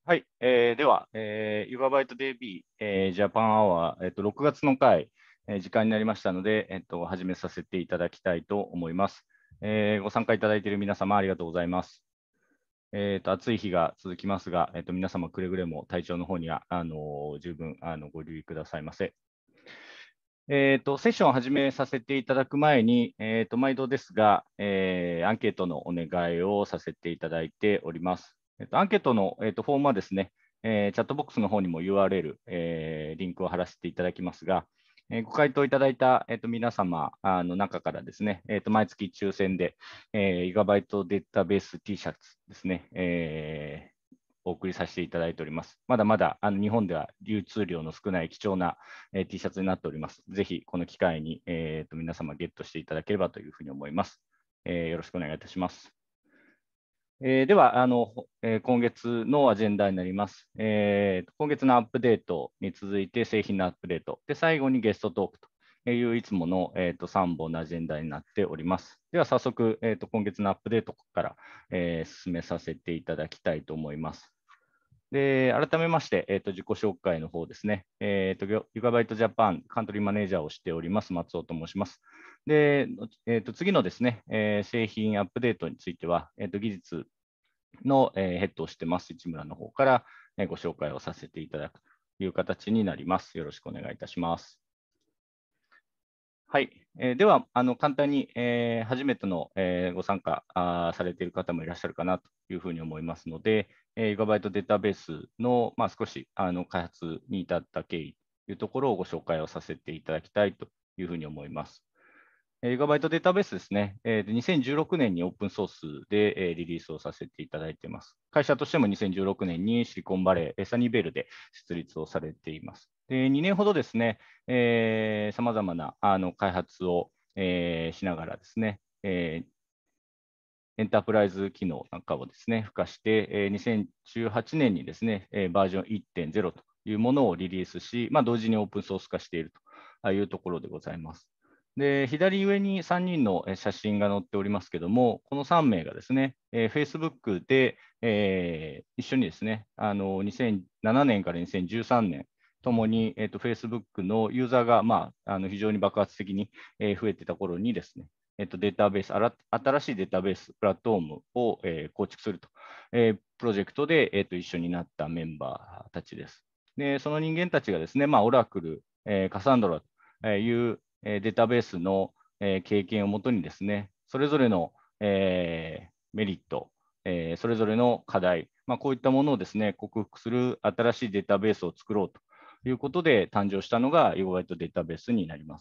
はい、では、ユガバイト DB、ジャパンアワー、6月の回、時間になりましたので、始めさせていただきたいと思います。ご参加いただいている皆様、ありがとうございます。暑い日が続きますが、皆様、くれぐれも体調の方には十分ご留意くださいませ。セッションを始めさせていただく前に、毎度ですが、アンケートのお願いをさせていただいております。アンケートの、フォームはですね、チャットボックスの方にも URL、リンクを貼らせていただきますが、ご回答いただいた、皆様の中からですね、毎月抽選で、ギガバイトデータベース T シャツですね、お送りさせていただいております。まだまだ日本では流通量の少ない貴重な、T シャツになっております。ぜひこの機会に、皆様ゲットしていただければというふうに思います。よろしくお願いいたします。では今月のアジェンダになります。今月のアップデートに続いて製品のアップデート、で最後にゲストトークといういつもの、3本のアジェンダになっております。では早速、今月のアップデートから、進めさせていただきたいと思います。で改めまして、自己紹介の方ですね、ユガバイトジャパンカントリーマネージャーをしております、松尾と申します。で次のですね、製品アップデートについては、技術の、ヘッドをしてます、市村の方から、ご紹介をさせていただくという形になります。よろしくお願いいたします。はい、では簡単に、初めての、ご参加されている方もいらっしゃるかなというふうに思いますので、ユガバイトデータベースの、少し開発に至った経緯というところをご紹介をさせていただきたいというふうに思います。ユガバイトデータベースですね、2016年にオープンソースでリリースをさせていただいています。会社としても2016年にシリコンバレー、サニーベルで設立をされています。で2年ほどですね、さまざまな開発を、しながらですね、エンタープライズ機能なんかをですね、付加して、2018年にですね、バージョン1.0というものをリリースし、同時にオープンソース化しているというところでございます。で左上に3人の写真が載っておりますけれども、この3名がですね、Facebook で、一緒にですね、2007年から2013年、ともに、Facebook のユーザーが、非常に爆発的に、増えてた頃にですね、データベース、新しいデータベース、プラットフォームを、構築すると、プロジェクトで、一緒になったメンバーたちです。でその人間たちがですね、オラクル、カサンドラというデータベースの経験をもとにですね、それぞれのメリット、それぞれの課題、こういったものをですね、克服する新しいデータベースを作ろうということで誕生したのがユガバイトデータベースになります。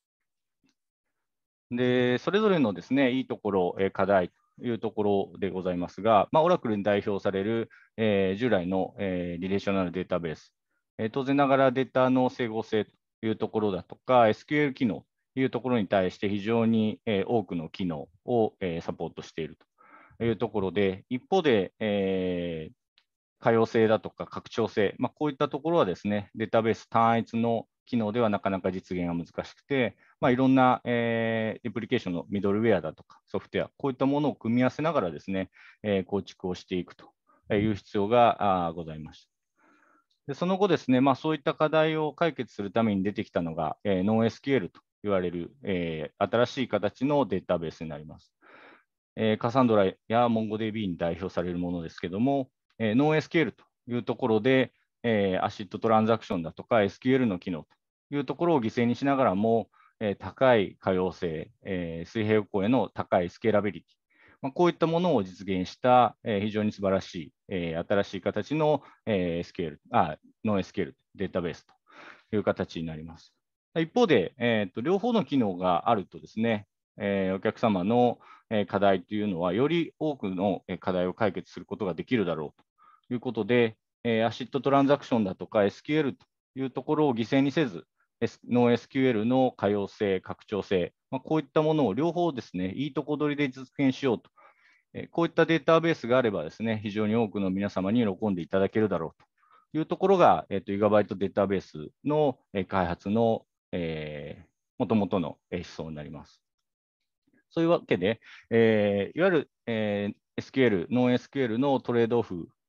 でそれぞれのですね、いいところ、課題というところでございますが、オラクルに代表される、従来の、リレーショナルデータベース、当然ながらデータの整合性というところだとか、SQL 機能というところに対して非常に、多くの機能を、サポートしているというところで、一方で、可用性だとか拡張性、こういったところはですね、データベース単一の機能ではなかなか実現が難しくて、いろんな、アプリケーションのミドルウェアだとかソフトウェア、こういったものを組み合わせながらですね、構築をしていくという必要がございました。でその後ですね、そういった課題を解決するために出てきたのが、NoSQL と言われる、新しい形のデータベースになります。カサンドラや MongoDB に代表されるものですけども、NoSQL というところで、アシッドトランザクションだとか SQL の機能というところを犠牲にしながらも、高い可用性、水平横への高いスケーラビリティ、こういったものを実現した、非常に素晴らしい、新しい形の、NoSQL データベースという形になります。一方で、両方の機能があるとですね、お客様の課題というのは、より多くの課題を解決することができるだろうということで、アシッドトランザクションだとか SQL というところを犠牲にせず、NoSQL の可用性、拡張性、こういったものを両方ですね、いいとこ取りで実現しようと、こういったデータベースがあればですね、非常に多くの皆様に喜んでいただけるだろうというところが、ユガバイトデータベースの開発のもともとの思想になります。そういうわけで、いわゆる、SQL、ノン SQL のトレードオフ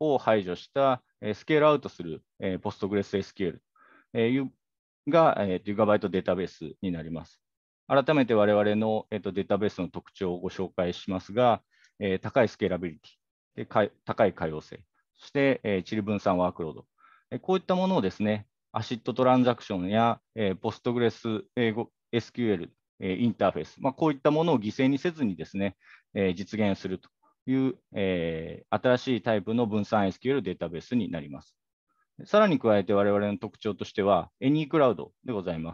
を排除したスケールアウトするPostgreSQL がギガバイトデータベースになります。改めて我々のデータベースの特徴をご紹介しますが、高いスケーラビリティ、高い可用性、そして塵分散ワークロード、こういったものをですね、アシッドトランザクションやPostgreSQL インターフェース、こういったものを犠牲にせずにですね、実現するという、新しいタイプの分散 SQL データベースになります。さらに加えて我々の特徴としては、AnyCloud でございます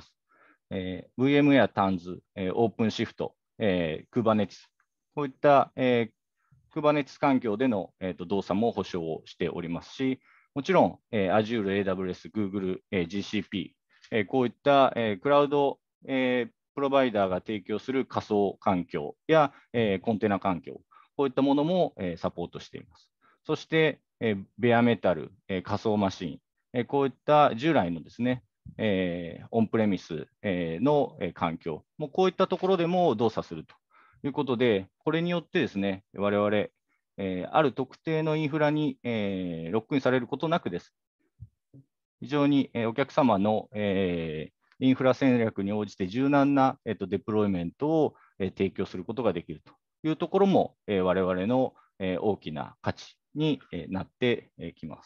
。VMware、Tanz、OpenShift、Kubernetes、こういった、Kubernetes 環境での、動作も保証をしておりますし、もちろん、Azure、AWS、Google、GCP、こういった、クラウド、プロバイダーが提供する仮想環境や、コンテナ環境、こういったものも、サポートしています。そして、ベアメタル、仮想マシン、こういった従来のですね、オンプレミス、の、環境、もうこういったところでも動作するということで、これによってですね、我々、ある特定のインフラに、ロックインされることなくです。非常に、お客様の、インフラ戦略に応じて柔軟な、デプロイメントを、提供することができるというところも、我々の、大きな価値に、なってきます。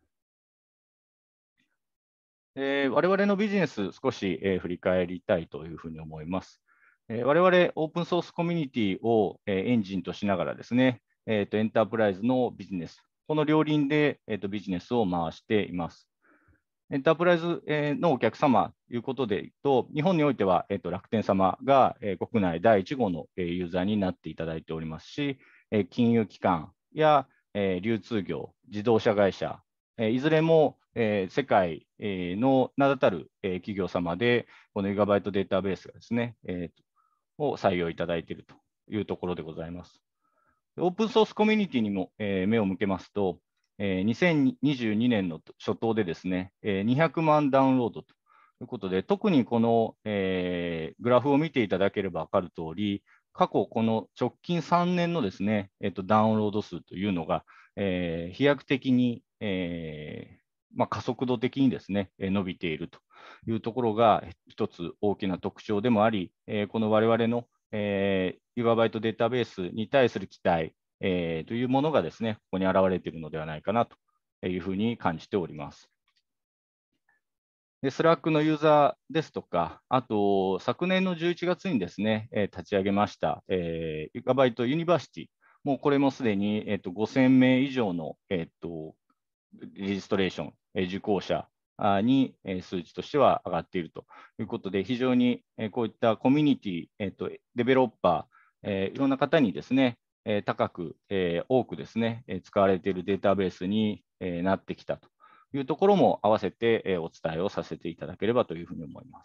我々のビジネス、少し、振り返りたいというふうに思います。我々、オープンソースコミュニティを、エンジンとしながらですね、エンタープライズのビジネス、この両輪で、ビジネスを回しています。エンタープライズのお客様ということでいうと、日本においては、楽天様が、国内第1号のユーザーになっていただいておりますし、金融機関や流通業、自動車会社、いずれも世界の名だたる企業様で、このギガバイトデータベースがですね、を採用いただいているというところでございます。オープンソースコミュニティにも目を向けますと、2022年の初頭でですね、200万ダウンロードということで、特にこのグラフを見ていただければ分かるとおり、過去この直近3年のですね、ダウンロード数というのが、飛躍的に、加速度的にですね、伸びているというところが一つ大きな特徴でもあり、この我々のギガバイトデータベースに対する期待、というものがですね、ここに表れているのではないかなというふうに感じております。で、スラックのユーザーですとか、あと、昨年の11月にですね、立ち上げました、ギガバイトユニバーシティ、もうこれもすでに、5000名以上の、レジストレーション、受講者に数値としては上がっているということで、非常にこういったコミュニティ、デベロッパー、いろんな方にですね、高く、多くですね、使われているデータベースになってきたというところも合わせてお伝えをさせていただければというふうに思います。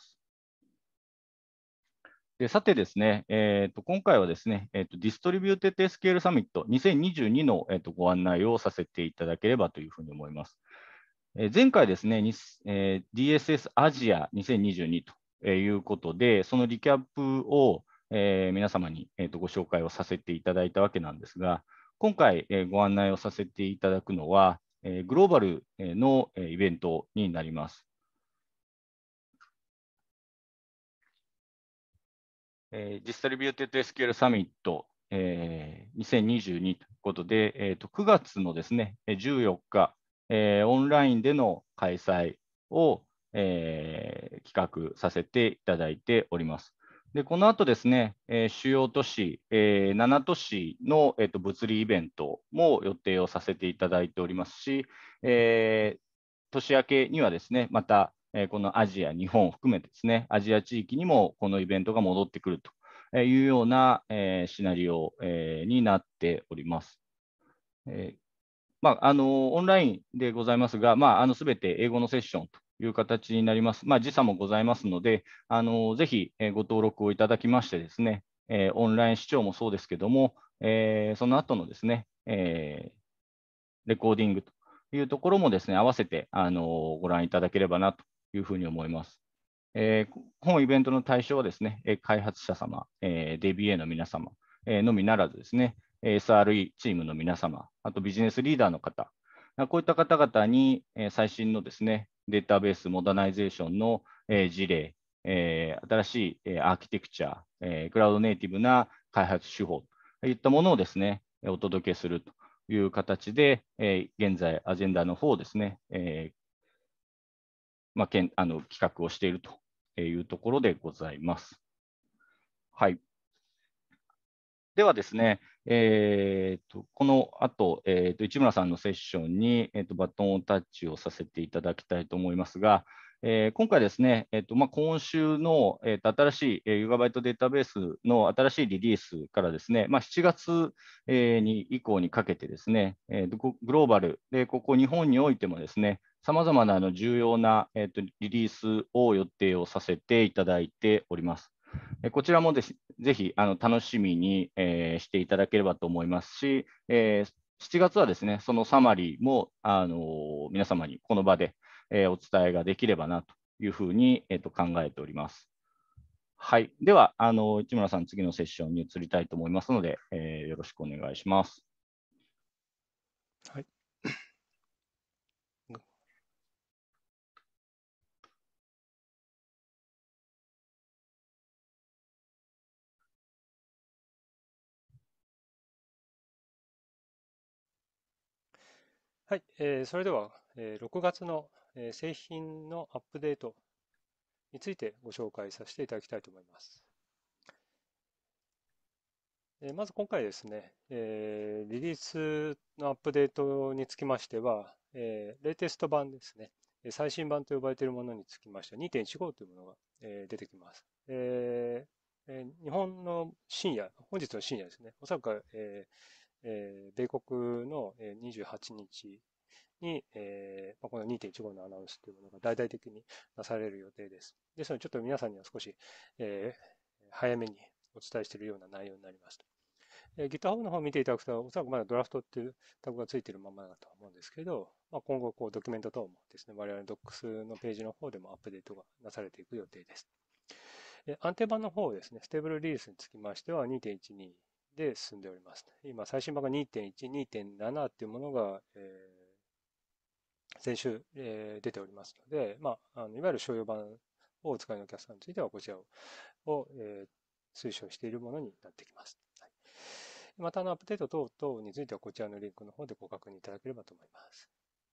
でさてですね、今回はですね、ディストリビューテッド SQL サミット2022の、ご案内をさせていただければというふうに思います。前回ですね、DSS アジア2022ということで、そのリキャップを皆様にご紹介をさせていただいたわけなんですが、今回ご案内をさせていただくのは、グローバルのイベントになります。ディストリビューテッド SQL サミット2022ということで、9月のですね、14日、オンラインでの開催を、企画させていただいております。で、この後ですね、主要都市、7都市の、物理イベントも予定をさせていただいておりますし、年明けにはですね、また、このアジア、日本を含めてですね、アジア地域にもこのイベントが戻ってくるというような、シナリオ、になっております。オンラインでございますが、すべて英語のセッションという形になります。時差もございますので、ぜひご登録をいただきましてですね、オンライン視聴もそうですけども、その後のですね、レコーディングというところもですね、合わせてご覧いただければなというふうに思います。本イベントの対象はですね、開発者様、DBA の皆様のみならずですね、SRE チームの皆様、あとビジネスリーダーの方、 こういった方々に最新のですね、データベースモダナイゼーションの事例、新しいアーキテクチャ、クラウドネイティブな開発手法といったものをですね、お届けするという形で、現在、アジェンダの方をですね、企画をしているというところでございます。はい。ではですね、この後、市村さんのセッションに、バトンタッチをさせていただきたいと思いますが、今回ですね、今週の、新しい、ユーガバイトデータベースの新しいリリースからですね、7月、以降にかけてですね、グローバルで、ここ日本においてもですね、さまざまな重要な、リリースを予定をさせていただいております。こちらもですぜひ楽しみに、していただければと思いますし、7月はですね、そのサマリーも、皆様にこの場で、お伝えができればなというふうに、考えております。はい。では、市村さん、次のセッションに移りたいと思いますので、よろしくお願いします。 はい。はい。それでは、6月の、製品のアップデートについてご紹介させていただきたいと思います。まず今回ですね、リリースのアップデートにつきましては、レイテスト版ですね、最新版と呼ばれているものにつきましては2.15というものが、出てきます。日本の深夜、本日の深夜ですね、おそらく、米国の28日に、この2.15のアナウンスというものが大々的になされる予定です。ですので、ちょっと皆さんには少し、早めにお伝えしているような内容になります。GitHub の方を見ていただくと、おそらくまだドラフトっていうタグがついているままだと思うんですけど、今後、ドキュメント等もですね、我々の Docs のページの方でもアップデートがなされていく予定です。安定版の方ですね、ステーブルリリースにつきましては2.12で進んでおります。今、最新版が2.1、2.7っていうものが、先週、出ておりますので、いわゆる商用版をお使いのお客さんについては、こちらを、推奨しているものになってきます。はい、また、アップデート等々については、こちらのリンクの方でご確認いただければと思います。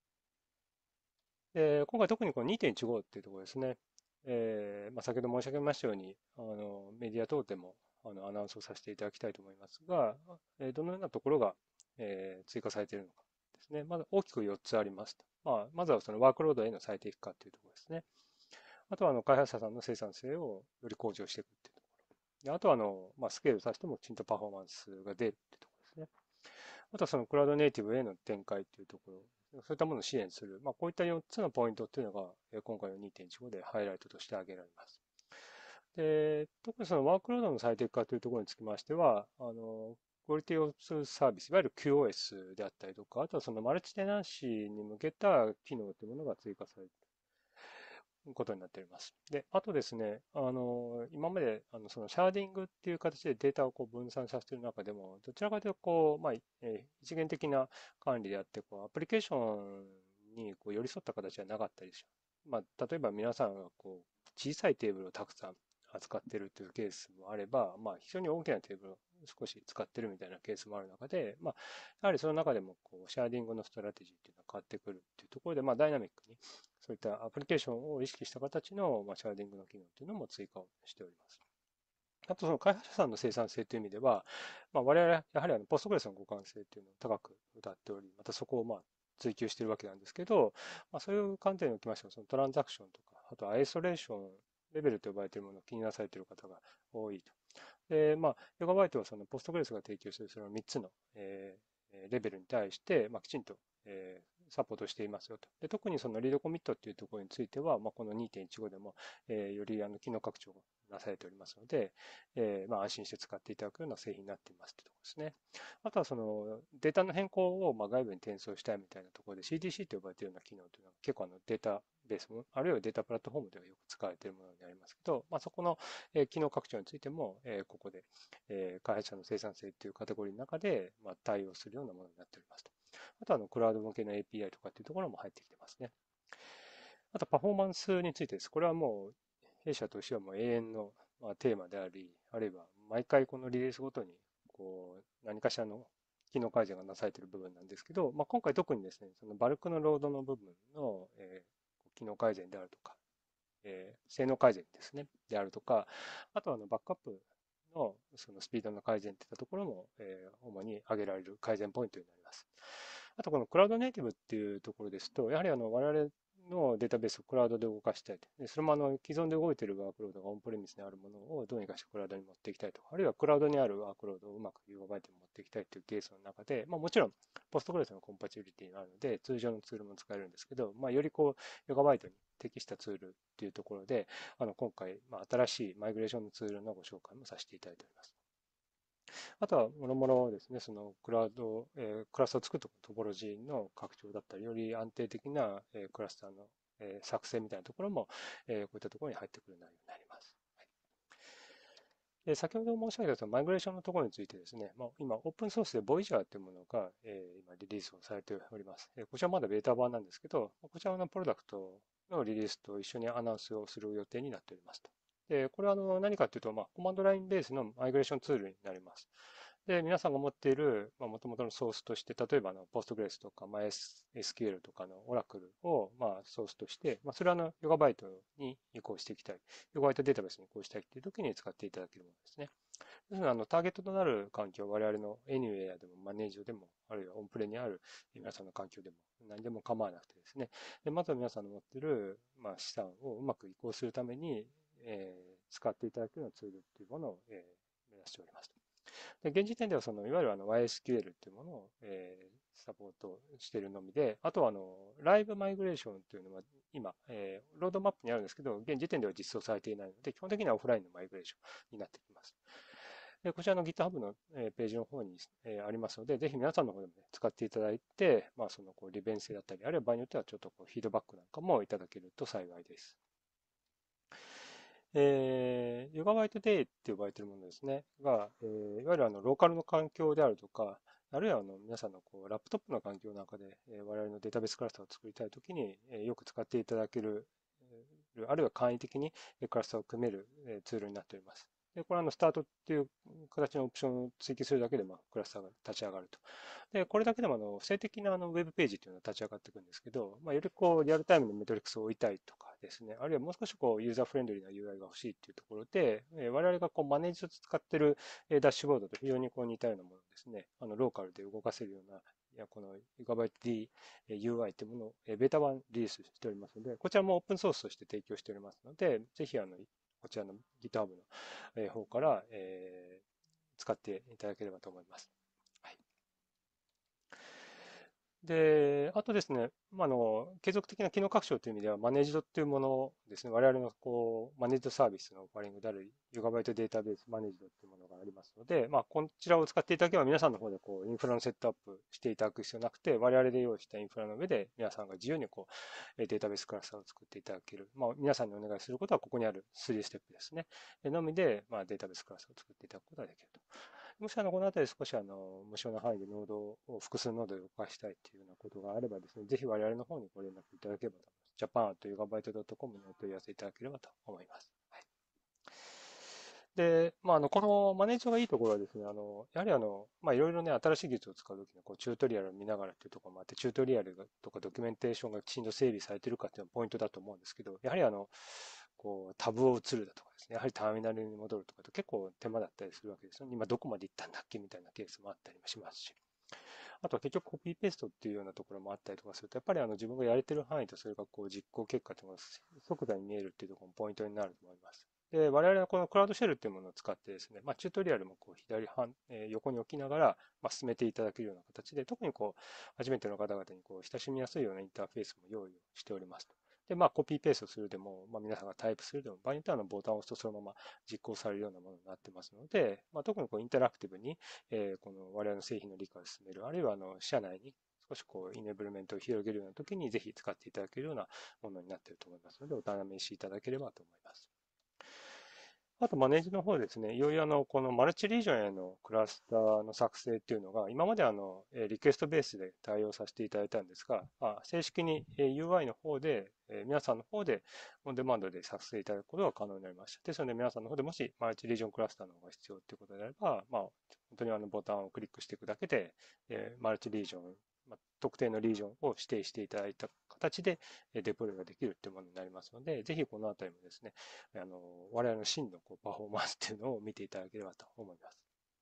今回特にこの2.15っていうところですね。先ほど申し上げましたように、メディア等でもアナウンスをさせていただきたいと思いますが、どのようなところが、追加されているのかですね。まず大きく4つありますと。まずはそのワークロードへの最適化というところですね。あとは開発者さんの生産性をより向上していくっていうところ。であとはスケールさせてもきちんとパフォーマンスが出るっていうところですね。あとはそのクラウドネイティブへの展開というところ、そういったものを支援する、こういった4つのポイントっていうのが、今回の2.15でハイライトとして挙げられます。で、特にそのワークロードの最適化というところにつきましては、クオリティオブサービス、いわゆる QoS であったりとか、あとはそのマルチテナンシーに向けた機能というものが追加されることになっております。で、あとですね、今まで、そのシャーディングっていう形でデータを分散させている中でも、どちらかというと、一元的な管理であって、アプリケーションに寄り添った形はなかったりし例えば皆さんが小さいテーブルをたくさん扱っているというケースもあれば、非常に大きなテーブルを少し使ってるみたいなケースもある中で、やはりその中でもシャーディングのストラテジーっていうのは変わってくるっていうところで、ダイナミックにそういったアプリケーションを意識した形の、シャーディングの機能というのも追加をしております。あと、その開発者さんの生産性という意味では、我々はやはりポストグレスの互換性というのを高く謳っており、またそこを追求しているわけなんですけど、そういう観点におきましては、そのトランザクションとか、あとアイソレーションレベルと呼ばれているものを気になされている方が多いと。で、ヨガバイトはそのポストグレスが提供するその3つの、レベルに対して、きちんと、サポートしていますよと。で、特にそのリードコミットっていうところについては、この2.15でも、より機能拡張がなされておりますので、安心して使っていただくような製品になっていますというところですね。あとはそのデータの変更を外部に転送したいみたいなところで CDC と呼ばれているような機能というのは結構データベースも、あるいはデータプラットフォームではよく使われているものになりますけど、そこの機能拡張についても、ここで開発者の生産性というカテゴリーの中で対応するようなものになっておりますと。 あとはクラウド向けの API とかっていうところも入ってきてますね。あとパフォーマンスについてです。これはもう弊社としてはもう永遠のテーマであり、あるいは毎回このリリースごとに何かしらの機能改善がなされている部分なんですけど、今回特にですね、そのバルクのロードの部分の、機能改善であるとか、性能改善ですね、であるとか、あとはバックアップのそのスピードの改善といったところも、主に挙げられる改善ポイントになります。あとこのクラウドネイティブっていうところですと、やはり我々のデータベースをクラウドで動かしたいと。でそれも既存で動いているワークロードがオンプレミスにあるものをどうにかしてクラウドに持っていきたいとか、あるいはクラウドにあるワークロードをうまくユーバイトに持っていきたいというケースの中で、もちろんポストグレスのコンパチビリティがあるので、通常のツールも使えるんですけど、よりヨガバイトに適したツールっていうところで、今回、新しいマイグレーションのツールのご紹介もさせていただいております。あとは、もろもろですね、そのクラウド、クラスターを作るトポロジーの拡張だったり、より安定的な、クラスターの、作成みたいなところも、こういったところに入ってくる内容になります。はい。先ほど申し上げたマイグレーションのところについてですね、今、オープンソースで Voyager というものが、今リリースをされております。こちらまだベータ版なんですけど、こちらのプロダクトのリリースと一緒にアナウンスをする予定になっておりますと。で、これは何かというと、コマンドラインベースのマイグレーションツールになります。で、皆さんが持っている、元々のソースとして、例えばPostgres とか MySQL とかの Oracle を、ソースとして、それはヨガバイトに移行していきたい。ヨガバイトデータベースに移行したいという時に使っていただけるものですね。ですので、ターゲットとなる環境、我々の Anywhere でもマネージでも、あるいはオンプレにある皆さんの環境でも、何でも構わなくてですね。で、まずは皆さんの持っている、資産をうまく移行するために、使っていただくようなツールっていうものを、目指しております。で、現時点ではいわゆるYSQL っていうものを、サポートしているのみで、あとはライブマイグレーションっていうのは今、ロードマップにあるんですけど、現時点では実装されていないので、基本的にはオフラインのマイグレーションになってきます。で、こちらの GitHub のページの方にありますので、ぜひ皆さんの方でも、使っていただいて、利便性だったり、あるいは場合によってはちょっとフィードバックなんかもいただけると幸いです。ヨガバイトデーって呼ばれているものですね。が、いわゆるローカルの環境であるとか、あるいは皆さんのラップトップの環境の中で、我々のデータベースクラスターを作りたいときに、よく使っていただける、あるいは簡易的にクラスターを組める、ツールになっております。で、これはスタートっていう形のオプションを追記するだけで、クラスターが立ち上がると。で、これだけでも不正的なウェブページっていうのが立ち上がっていくんですけど、よりリアルタイムのメトリックスを置いたいとかですね、あるいはもう少しユーザーフレンドリーな UI が欲しいっていうところで、我々がマネージで使ってるダッシュボードと非常に似たようなものですね、ローカルで動かせるような、この Gigabyte UI というものをベータ版リリースしておりますので、こちらもオープンソースとして提供しておりますので、ぜひこちらの GitHub の方から使っていただければと思います。はい。で、あとですね、継続的な機能拡張という意味では、マネージドっていうものですね、我々のマネージドサービスのオファリングである、ヨガバイトデータベースマネージドっていうものがありますので、こちらを使っていただければ、皆さんの方でインフラのセットアップしていただく必要なくて、我々で用意したインフラの上で、皆さんが自由にデータベースクラスターを作っていただける。皆さんにお願いすることは、ここにある3ステップですね。のみで、データベースクラスターを作っていただくことができると。もしこのあたり少し無償な範囲でノードを複数ノードで動かしたいというようなことがあればですね、ぜひ我々の方にご連絡いただければと思います。japan という gigabyte.com にお問い合わせいただければと思います。はい。で、このマネージャーがいいところはですね、やはりいろいろね、新しい技術を使うときのチュートリアルを見ながらというところもあって、チュートリアルとかドキュメンテーションがきちんと整備されているかというのがポイントだと思うんですけど、やはりタブを移るだとかですね、やはりターミナルに戻るとかと結構手間だったりするわけですよね。今どこまで行ったんだっけみたいなケースもあったりもしますし。あとは結局コピーペーストっていうようなところもあったりとかすると、やっぱり自分がやれてる範囲とそれが実行結果というのが即座に見えるっていうところもポイントになると思います。で、我々はこのクラウドシェルっていうものを使ってですね、チュートリアルも横に置きながら、進めていただけるような形で、特に初めての方々に親しみやすいようなインターフェースも用意をしておりますと。で、コピーペーストするでも、皆さんがタイプするでも、場合によってはボタンを押すとそのまま実行されるようなものになってますので、特にインタラクティブに、この我々の製品の理解を進める、あるいは社内に少しイネブルメントを広げるような時にぜひ使っていただけるようなものになっていると思いますので、お試しいただければと思います。 あとマネージの方ですね、いよいよこのマルチリージョンへのクラスターの作成っていうのが、今までリクエストベースで対応させていただいたんですが、正式に UI の方で、皆さんの方でオンデマンドで作成いただくことが可能になりました。ですので、皆さんの方でもしマルチリージョンクラスターの方が必要ということであれば、本当にボタンをクリックしていくだけで、マルチリージョン、特定のリージョンを指定していただいた形でデプロイができるというものになりますので、ぜひこのあたりもですね、我々の真のパフォーマンスっていうのを見ていただければと思います。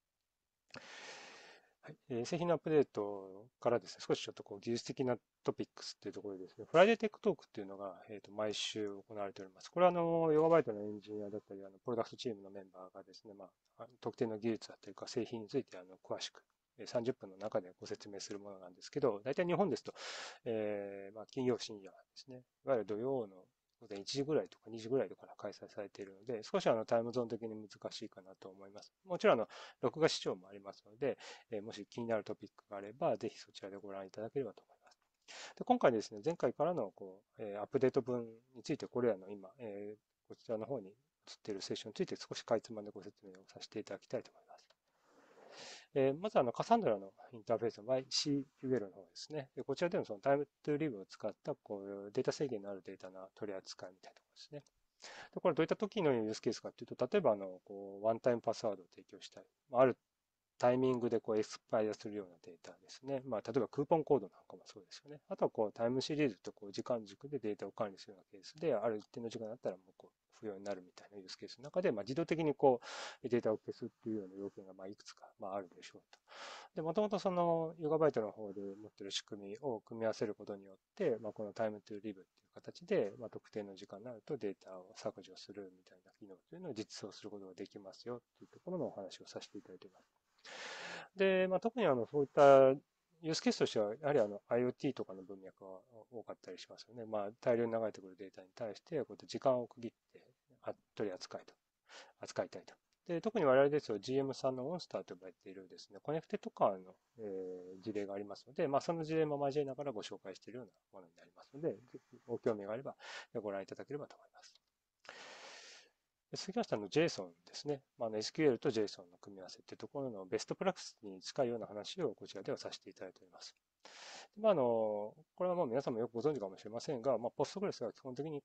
はい、製品のアップデートからですね、少しちょっと技術的なトピックスっていうところでですね、フライデーテックトークっていうのが、毎週行われております。これはヨガバイトのエンジニアだったり、プロダクトチームのメンバーがですね、特定の技術だったりか製品について詳しく30分の中でご説明するものなんですけど、大体日本ですと、金曜深夜ですね、いわゆる土曜の午前1時ぐらいとか2時ぐらいから開催されているので、少しタイムゾーン的に難しいかなと思います。もちろん録画視聴もありますので、もし気になるトピックがあれば、ぜひそちらでご覧いただければと思います。で今回ですね、前回からのアップデート分について、これらの今、こちらの方に映っているセッションについて少しかいつまんでご説明をさせていただきたいと思います。まずカサンドラのインターフェースの YCQL の方ですね。こちらでのそのタイムトゥーリブを使ったデータ制限のあるデータの取り扱いみたいなところですね。でこれどういった時のユースケースかというと、例えばワンタイムパスワードを提供したい。あるタイミングでエスパイアするようなデータですね。例えばクーポンコードなんかもそうですよね。あとはタイムシリーズと時間軸でデータを管理するようなケースで、ある一定の時間だったらもう不要になるみたいなユースケースの中で、自動的にデータを消すっていうような要件がいくつかあるでしょうと。で、もともとそのヨガバイトの方で持っている仕組みを組み合わせることによって、このタイムトゥーリブっていう形で、特定の時間になるとデータを削除するみたいな機能というのを実装することができますよっていうところのお話をさせていただいています。で、特にそういったユースケースとしては、やはりIoT とかの文脈が多かったりしますよね。大量に流れてくるデータに対して、こうやって時間を区切って取り扱扱いたいと。で、特に我々ですと GM さんのオンスターと呼ばれているですね、コネクテッドカーの、事例がありますので、その事例も交えながらご紹介しているようなものになりますので、ぜひご興味があればご覧いただければと思います。続きましてJSON ですね。SQL と JSON の組み合わせというところのベストプラクティスに近いような話をこちらではさせていただいております。これは皆さんもよくご存知かもしれませんが、ポストグレスが基本的に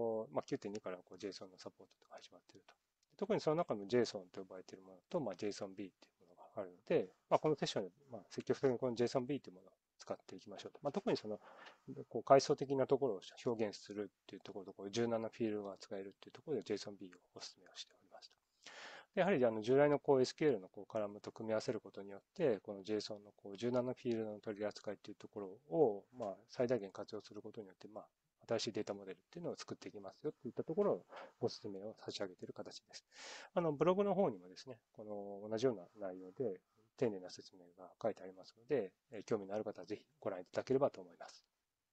9.2からJSON のサポートとか始まっていると。特にその中の JSON と呼ばれているものと、JSONB というものがあるので、このセッションで積極的にこの JSONB というものを使っていきましょうと。特にその階層的なところを表現するっていうところと、柔軟なフィールドが使えるっていうところで JSONB をお勧めをしておりますと。やはり従来のSQL のカラムと組み合わせることによって、この JSON の柔軟なフィールドの取り扱いというところを最大限活用することによって、新しいデータモデルっていうのを作っていきますよといったところをご説明を差し上げている形です。ブログの方にもですね、この同じような内容で丁寧な説明が書いてありますので、興味のある方はぜひご覧いただければと思います。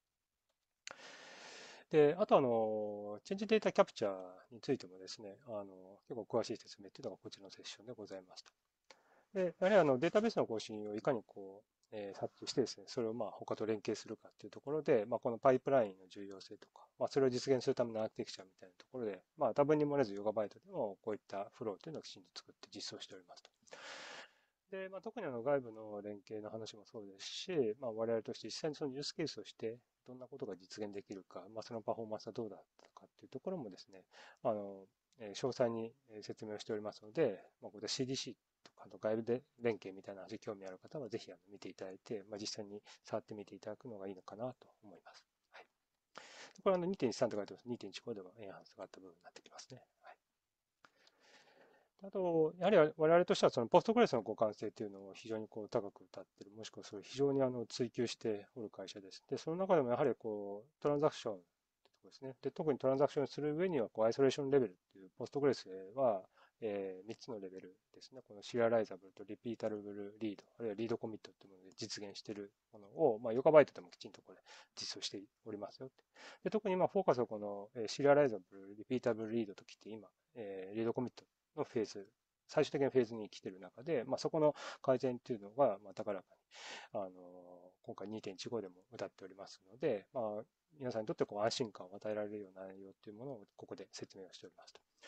で、あとチェンジデータキャプチャーについてもですね、結構詳しい説明というのがこちらのセッションでございますと。で、やはりデータベースの更新をいかに察知してですね、それを他と連携するかっていうところで、このパイプラインの重要性とか、それを実現するためのアーキテクチャみたいなところで、多分に漏れずヨガバイトでもこういったフローというのをきちんと作って実装しておりますと。で、特に外部の連携の話もそうですし、我々として実際にそのユースケースをして、どんなことが実現できるか、そのパフォーマンスはどうだったかっていうところもですね、詳細に説明をしておりますので、ここで CDC とか外部で連携みたいな話に興味ある方はぜひ見ていただいて、実際に触ってみていただくのがいいのかなと思います。はい、これ2.13と書いてます。2.15ではエンハンスがあった部分になってきますね。はい、あと、やはり我々としては、そのポストグレスの互換性というのを非常に高く謳っている、もしくはそれを非常に追求しておる会社です。で、その中でもやはりトランザクションというところですね。で、特にトランザクションする上には、アイソレーションレベルっていう、ポストグレスは、3つのレベルですね。このシリアライザブルとリピータブルリード、あるいはリードコミットというもので実現しているものを、ヨガバイトでもきちんとこれ実装しておりますよ。で、特にフォーカスをこのシリアライザブル、リピータブルリードときて今、リードコミットのフェーズ、最終的なフェーズに来ている中で、そこの改善というのが、高らかに、今回2.15でも歌っておりますので、皆さんにとって安心感を与えられるような内容というものをここで説明をしておりますと。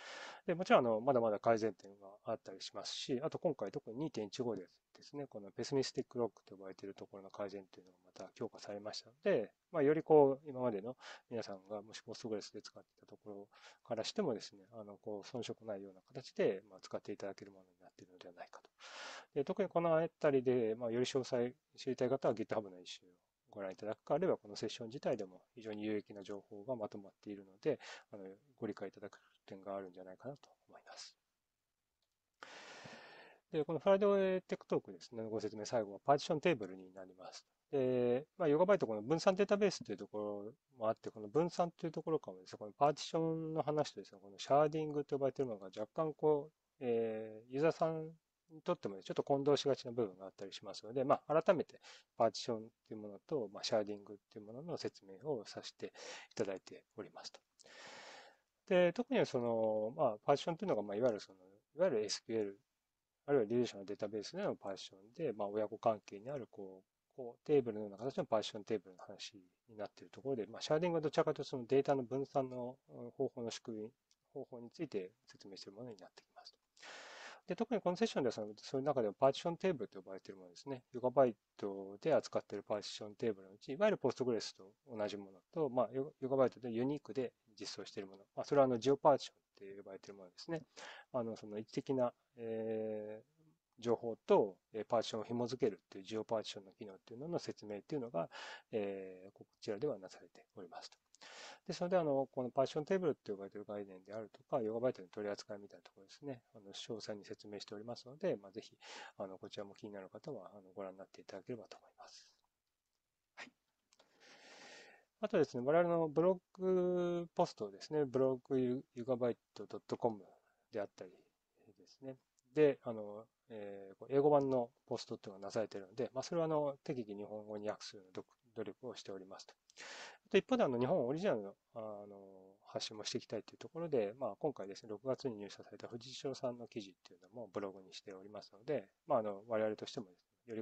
で、もちろんまだまだ改善点があったりしますし、あと今回特に2.15ですね、このペスミスティックロックと呼ばれているところの改善というのがまた強化されましたので、より今までの皆さんがもしポストグレスで使っていたところからしてもですね、遜色ないような形で、使っていただけるものになっているのではないかと。で、特にこのあたりで、より詳細知りたい方は GitHub の一種をご覧いただくか、あるいはこのセッション自体でも非常に有益な情報がまとまっているので、ご理解いただく点があるんじゃないかなと思います。で、このフライデーテックトークですね、ご説明最後はパーティションテーブルになります。で、ヨガバイトこの分散データベースというところもあって、この分散というところからもですね、このパーティションの話とですね、このシャーディングと呼ばれているのが若干ユーザーさんにとってもちょっと混同しがちな部分があったりしますので、改めてパーティションというものと、シャーディングというものの説明をさせていただいておりますと。で、特にパーティションというのが、いわゆる SQL、あるいはリレーションのデータベースでのパーティションで、親子関係にある、テーブルのような形のパーティションテーブルの話になっているところで、シャーディングはどちらかというとそのデータの分散の方法の仕組み、方法について説明しているものになってきますと。で、特にこのセッションではそういう中でもパーティションテーブルと呼ばれているものですね。ユガバイトで扱っているパーティションテーブルのうち、いわゆるポストグレスと同じものと、ユガバイトでユニークで実装しているもの。それはジオパーティションって呼ばれているものですね。その一時的な、情報とパーティションを紐付けるっていうジオパーティションの機能っていうのの説明っていうのが、こちらではなされておりますと。ですので、このパーティションテーブルと呼ばれている概念であるとか、ヨガバイトの取り扱いみたいなところですね、詳細に説明しておりますので、ぜひ、こちらも気になる方は、ご覧になっていただければと思います。はい。あとですね、我々のブログポストですね、ブログユガバイト .com であったりですね、で、英語版のポストっていうのがなされているので、それは適宜日本語に訳すような努力をしておりますと。一方で日本オリジナルの、発信もしていきたいというところで、今回ですね、6月に入社された藤代さんの記事っていうのもブログにしておりますので、我々としてもですね、より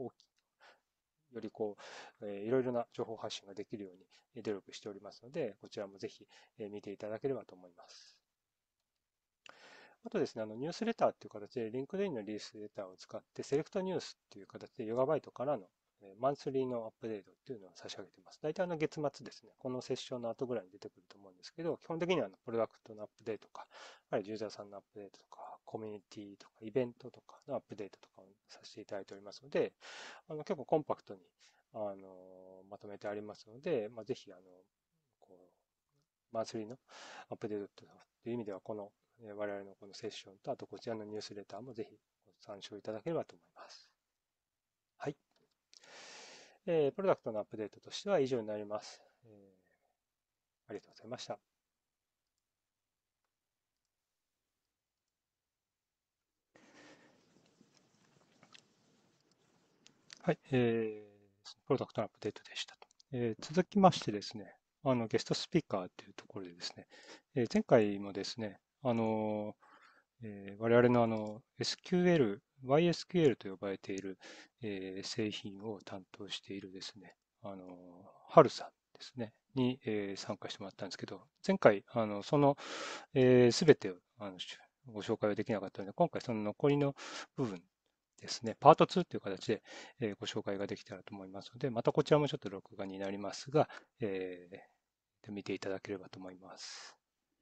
いろいろな情報発信ができるように努力しておりますので、こちらもぜひ見ていただければと思います。あとですね、ニュースレターっていう形で、リンクドインのニュースレターを使って、セレクトニュースっていう形で、ヨガバイトからのマンスリーのアップデートっていうのを差し上げています。大体月末ですね、このセッションの後ぐらいに出てくると思うんですけど、基本的にはプロダクトのアップデートとか、あるいはユーザーさんのアップデートとか、コミュニティとか、イベントとかのアップデートとかをさせていただいておりますので、結構コンパクトに、まとめてありますので、ぜひ、こマンスリーのアップデートという意味では、我々のこのセッションと、あとこちらのニュースレターもぜひご参照いただければと思います。はい。プロダクトのアップデートとしては以上になります。ありがとうございました。はい。プロダクトのアップデートでしたと。続きましてですね、ゲストスピーカーというところでですね、前回もですね、我々のSQL、YSQL と呼ばれている、製品を担当しているですね、ハルさんですね、に、参加してもらったんですけど、前回、すべてをご紹介はできなかったので、今回その残りの部分ですね、パート2という形で、ご紹介ができたらと思いますので、またこちらもちょっと録画になりますが、見ていただければと思います。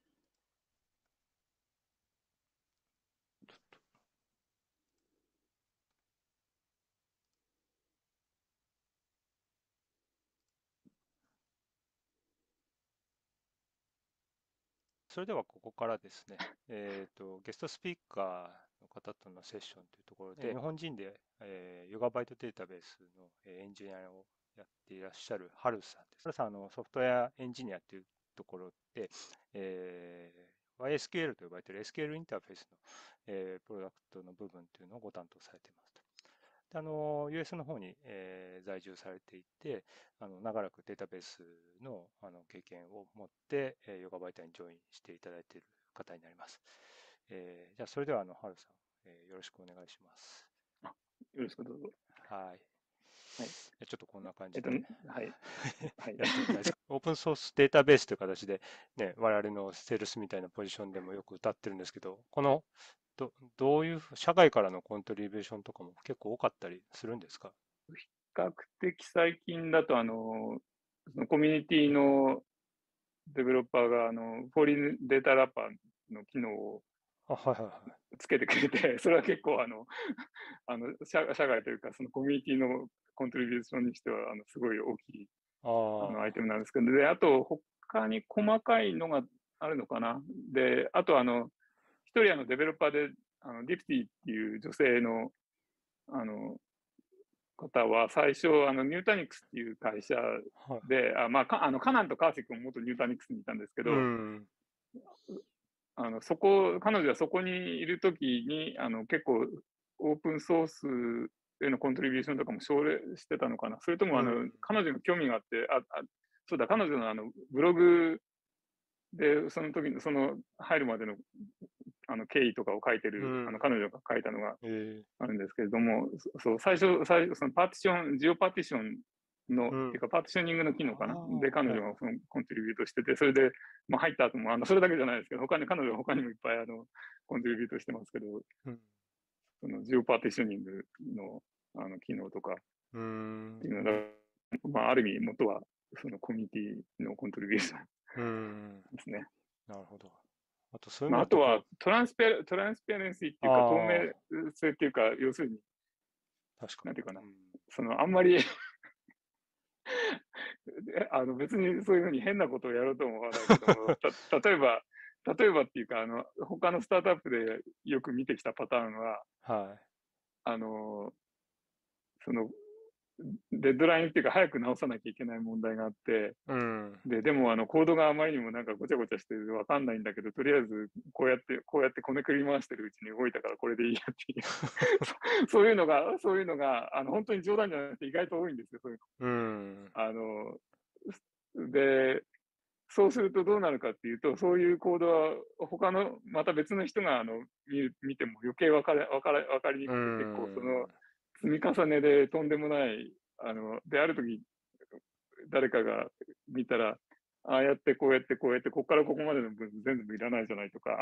それではここからですね、ゲストスピーカーの方とのセッションというところで、日本人で、ヨガバイトデータベースのエンジニアをやっていらっしゃるハルさんです。ハルさん、ソフトウェアエンジニアというところで、YSQL と呼ばれている SQL インターフェースの、プロダクトの部分というのをご担当されていますと。US の方に、在住されていて、長らくデータベースの、経験を持って、ヨガバイタにジョインしていただいている方になります。じゃあ、それでは、ハルさん、よろしくお願いします。 よろしくどうぞ。 はい。 はい。 ちょっとこんな感じではい。はい。 やってみたいです。オープンソースデータベースという形で、ね、我々のセールスみたいなポジションでもよく歌ってるんですけど、どういう社外からのコントリビューションとかも結構多かったりするんですか？ 比較的最近だと、そのコミュニティのデベロッパーが、フォーリンデータラッパーの機能をはいはいはい。 つけてくれて、それは結構、社外というか、そのコミュニティのコントリビューションにしては、すごい大きい、アイテムなんですけど、で、あと、他に細かいのがあるのかな。で、あと、一人デベロッパーで、ディプティっていう女性の、あの、方は、最初、ニュータニクスっていう会社はい。 で、まあ、カナンとカーシックも元ニュータニクスにいたんですけうど、 ん。 彼女はそこにいるときに、結構、オープンソースへのコントリビューションとかも奨励してたのかな。それとも、 うん。 彼女の興味があって、そうだ、彼女のブログで、その時の、入るまでの、経緯とかを書いてる、 うん。 彼女が書いたのがえあるんですけれども、そう、最初、そのパーティション、ジオパーティションの、 うん。 っていうか、パーティショニングの機能かな。で、彼女ほうほがそのコントリビュートしてて、それで、まあ、入った後も、それだけじゃないですけど、彼女は他にもいっぱい、コントリビュートしてますけど、 う。うん。 そのジオパーティショニングの、機能とかっうん。 ていうのが、まあ、ある意味、元は、そのコミュニティのコントリビューションうん。 ですね。 なるほど。あと、そういう意まあ、 味だと、 あとはトランスペアレンシーっていうか、透あ明性っていうか、要するに、 確かなんていうかな、 に。 あんまり別にそういうふうに変なことをやろうとも思わないけども、例えばっていうか、他のスタートアップでよく見てきたパターンは、 はい。 あの、その、デッドラインっていうか、早く直さなきゃいけない問題があって、 うん。 でもコードがあまりにもなんかごちゃごちゃしてわかんないんだけど、とりあえずこうやってこねくり回してるうちに動いたからこれでいいやっていうそういうのが、本当に冗談じゃなくて意外と多いんですよ、そういううん。 の。で、そうするとどうなるかっていうと、そういうコードは他の、また別の人が見ても余計わかりにうくくて、結構そのん。 積み重ねでとんでもない、で、ある時誰かが見たら、ああやってこうやってこうやって、ここからここまでの分全部いらないじゃないとか、 うん。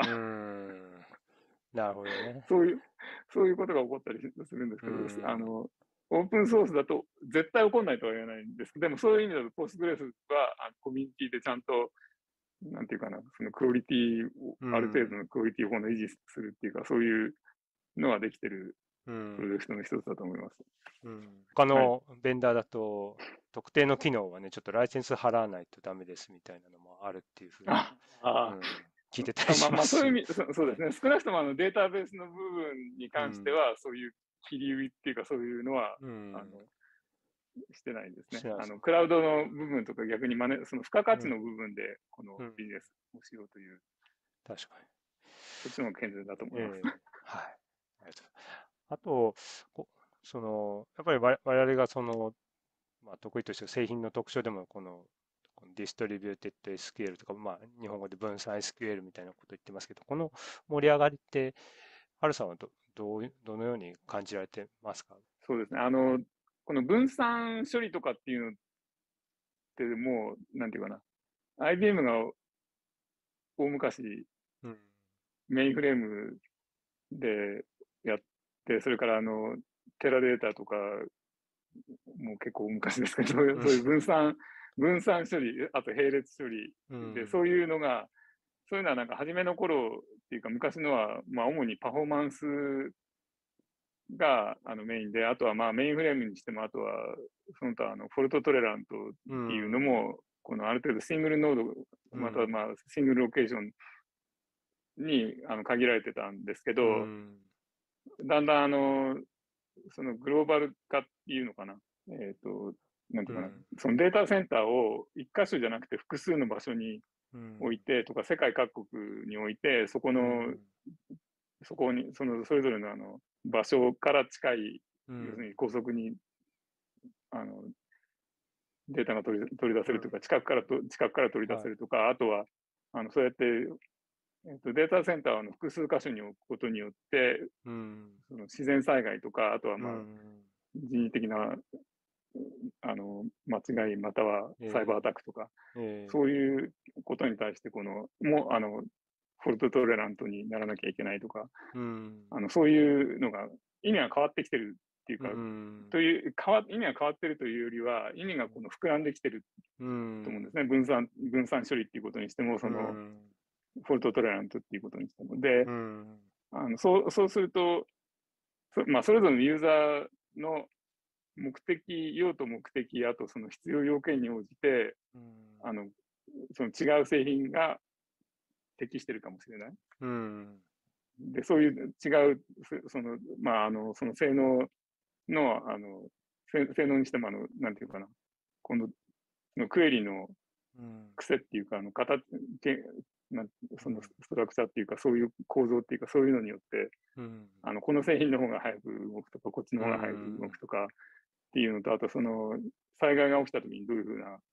なるほどね。 そういう、そういうことが起こったりするんですうけど、 ん。 オープンソースだと絶対起こんないとは言わないんですけど、でもそういう意味だと、ポストグレスはコミュニティでちゃんとなんていうかな、そのクオリティを、 うある程度ん。 のクオリティを維持するっていうか、そういうのができてるうん。 プロジェクトの一つだと思います。 うん。他はい。 のベンダーだと、特定の機能はね、ちょっとライセンス払わないとダメですみたいなのもあるっていうふうに、うあん、聞いてたりしまあ、 ますし。 そういう意味、そうはい。 ですね。少なくともデータベースの部分にうん。 関しては、そういう切り売りっていうか、そういうのは、 うあの、 ん。 してないですね。 しないですか。 クラウドの部分とか逆にその付加価うん。 値の部分で、このうん。 ビジネスをしようという、 確かに。 そっちの方が健全だと思います。 ええ、はい。ありがとうございます。あと、やっぱり我々が得意としてる製品の特徴でも、このディストリビューテッド SQL とか、日本語で分散 SQL みたいなこと言ってますけど、この盛り上がりって、ハルさんはどのように感じられてますか？ そうですね。この分散処理とかっていうのってもう、なんていうかな。IBM が大昔うん。 メインフレームでやって、それからテラデータとか、もう結構昔ですけど、 うん。 そういう分散処理、あと並列処理で、 うん。 そういうのはなんか初めの頃っていうか昔のは、まあ主にパフォーマンスがメインで、あとはまあメインフレームにしても、あとはその他フォルトトレラントっうていうのん。 も、このある程度シングルノード、またはうん。 まあシングルロケーションに限られてたんですけうど、 ん。 だんだんそのグローバル化っていうのかな。なんていうかな。 うん。 そのデータセンターを一箇所じゃなくて複数の場所にうん。 置いてとか、世界各国に置いて、 うん。 そこに、それぞれの場所から近い、 うん。 要するに高速に、あの、データが取り出せうん。 るとか、近くから取り出はい。 せるとか、あとは、そうやって、データセンターの複数箇所に置くことによって、 うん。 その自然災害とか、あとはまあ、 うん。 人為的な間違いまたはサイバーアタックとか、そういうことに対してフォルトトレラントにならなきゃいけないとか、そういうのが意味が変わってきてるっていうか、意味が変わってるというよりは、意味が膨らんできてると思うんですね。分散処理っていうことにしても、フォルトトレラントっていうことにしても。で、そうすると、それぞれのユーザーの用途目的、あとその必要要件に応じて、その違う製品が適してるかもしれない。で、そういう違う、その性能の、性能にしても、なんていうかな、クエリの癖っていうか、そのストラクチャーっていうか、そういう構造っていうか、そういうのによって、この製品の方が早く動くとか、こっちの方が早く動くとかっていうのと、あと災害が起きた時にどういうふうな、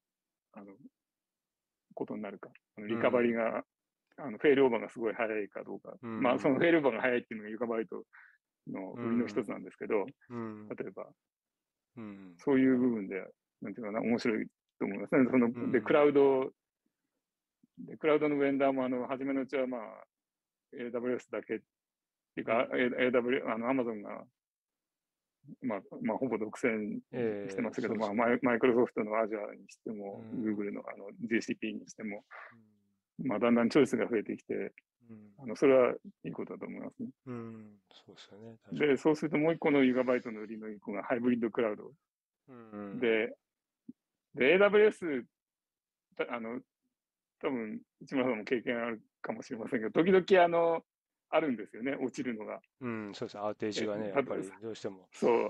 ことになるか。リカバリーが、フェイルオーバーがすごい早いかどうか。そのフェイルオーバーが早いっていうのがユガバイトの売りの一つなんですけど、例えば、そういう部分で、なんていうかな、面白いと思いますね。で、クラウドのベンダーも、初めのうちはAWS だけっていうか、Amazon が、ほぼ独占してますけど、マイクロソフトの Azure にしても、Google のGCP にしても、だんだんチョイスが増えてきて、それはいいことだと思いますね。 そうですよね。 で、そうするともう一個のユガバイトの売りの一個がハイブリッドクラウド。で、AWS、多分、市村さんも経験あるかもしれませんけど、時々あるんですよね、落ちるのが。 そうですね、アウテージがね、やっぱりどうしても。 そう。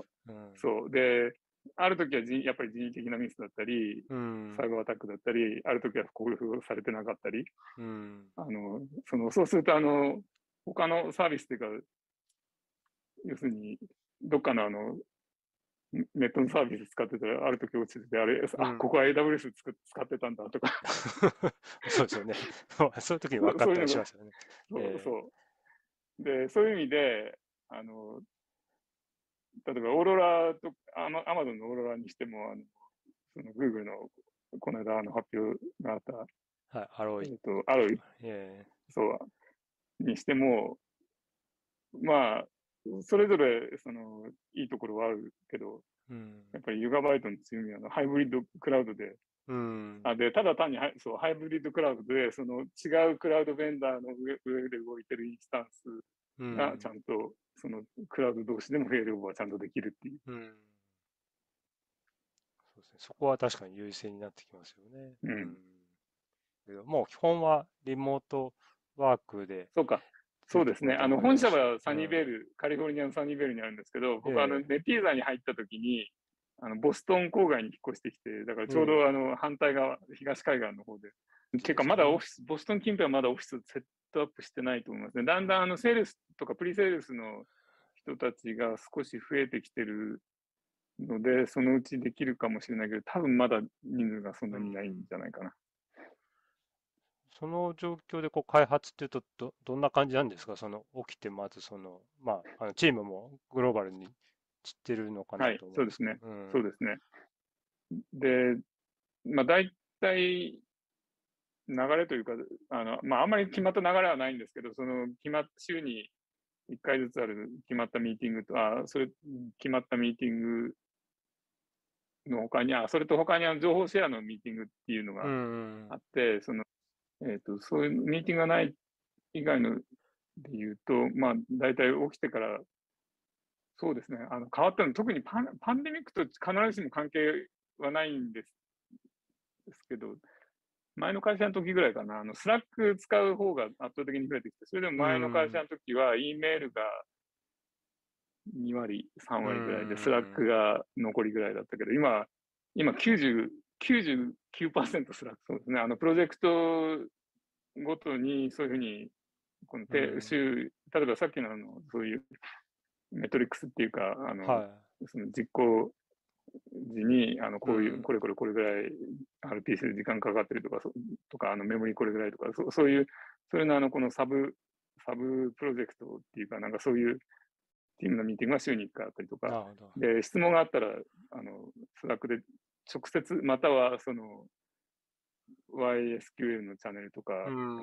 で、ある時はやっぱり人為的なミスだったり、サイバーアタックだったり、ある時は攻略されてなかったり、そうすると、他のサービスっていうか、要するに、どっかのネットのサービス使ってたら、ある時落ちてて、ここは AWS 使ってたんだとか。 そうですよね。そういう時に分かったりしますよね。 で、そういう意味で、例えばオーロラと、アマゾンのオーロラにしても、Google のこの間発表があった、 アロイ。 にしても、それぞれ、いいところはあるけど、やっぱりユガバイトの強みは、ハイブリッドクラウドで、で、ただ単にハイブリッドクラウドで、違うクラウドベンダーの上で動いてるインスタンスがちゃんと、クラウド同士でもフェイルオーバーちゃんとできるっていう。 そうですね。そこは確かに優位性になってきますよね。もう基本はリモートワークで。 そうですね。本社はサニーベール、カリフォルニアのサニーベールにあるんですけど、僕はネティーザに入った時に、ボストン郊外に引っ越してきて、だからちょうど反対側、東海岸の方で。結構まだボストン近辺はまだオフィスセットアップしてないと思いますね。だんだんセールスとかプリセールスの人たちが少し増えてきてるので、そのうちできるかもしれないけど、多分まだ人数がそんなにないんじゃないかな。 その状況で開発っていうとどんな感じなんですか？起きてまずチームもグローバルに散ってるのかなと思うんですけど。 そうですね。で、大体流れというか、あんまり決まった流れはないんですけど、週に1回ずつある決まったミーティングと、決まったミーティングの他に、それと他に情報シェアのミーティングっていうのがあって、そういうミーティングがない以外ので言うと、大体起きてから、そうですね、変わったの、特にパンデミックと必ずしも関係はないんですけど、前の会社の時ぐらいかな、スラック使う方が圧倒的に増えてきて、それでも前の会社の時は、E メールが2割、3割ぐらいで、スラックが残りぐらいだったけど、今99%スラック、そうですね、プロジェクトごとにそういうふうに、例えばさっきのそういうメトリックスっていうか、その実行時に、これぐらい RPC で時間かかってるとか、メモリこれぐらいとか、それのこのサブプロジェクトっていうか、なんかそういうチームのミーティングが週に1回あったりとか、 なるほど。 で、質問があったら、スラックで直接、またはその YSQL のチャンネルとか、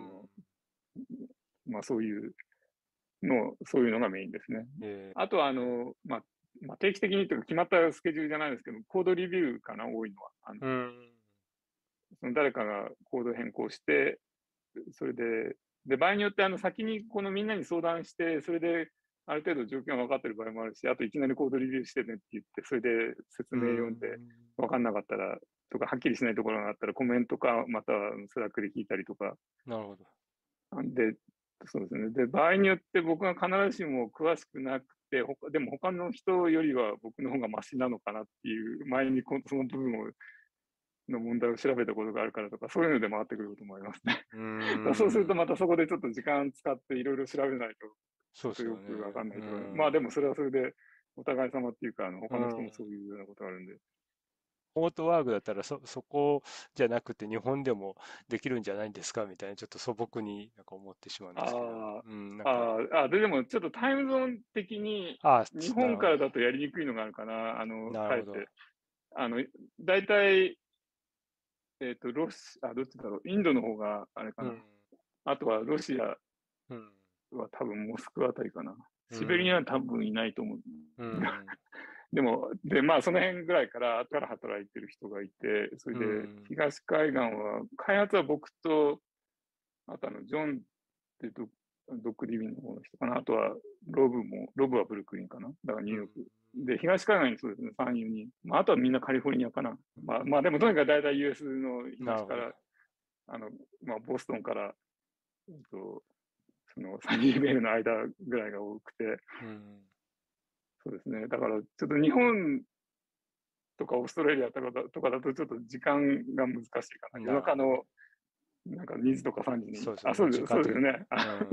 まあそういうのがメインですね。あとは、まあ、定期的にというか決まったスケジュールじゃないですけど、コードレビューかな、多いのは。その誰かがコード変更して、それで、場合によって先にこのみんなに相談して、それである程度状況が分かってる場合もあるし、あといきなりコードレビューしてねって言って、それで説明読んで分かんなかったら、とか、はっきりしないところがあったらコメントか、またはスラックで聞いたりとか。 なるほど。 で、そうですね。で、場合によって僕が必ずしも詳しくなくて、でも他の人よりは僕の方がマシなのかなっていう、前にその部分の問題を調べたことがあるからとか、そういうので回ってくると思いますね。そうするとまたそこでちょっと時間使っていろいろ調べないと、ちょっとよくわかんないとか、まあでもそれはそれでお互い様っていうか、他の人もそういうようなことがあるんで。 リモートワークだったらそこじゃなくて日本でもできるんじゃないんですかみたいな、ちょっと素朴になんか思ってしまうんですけど。 でもちょっとタイムゾーン的に日本からだとやりにくいのがあるかな、かえって。大体、どっちだろう、インドの方があれかな。あとはロシアは多分モスクワあたりかな。シベリアは多分いないと思う。でも、まあその辺ぐらいから働いてる人がいて、それで東海岸は、開発は僕と、あとジョンってドッグリビンの方の人かな。あとはロブはブルックリンかな。だからニューヨーク。で、東海岸にそうですね、3、4人。まあ、あとはみんなカリフォルニアかな。まあでもとにかく大体 US の東から、まあボストンから、そのサニーベイの間ぐらいが多くて、そうですね。だから、ちょっと日本とかオーストラリアとかだとちょっと時間が難しいかな。夜中のなんか2時とか3時に。そうですよね。